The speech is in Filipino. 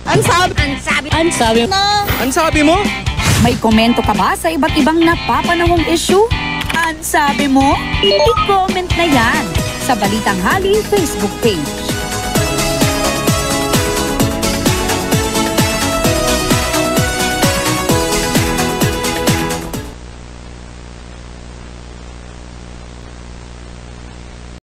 Ang sabi mo? May komento ka ba sa iba't ibang napapanahong issue? Ang sabi mo? I-comment na yan sa Balitang Hali Facebook page.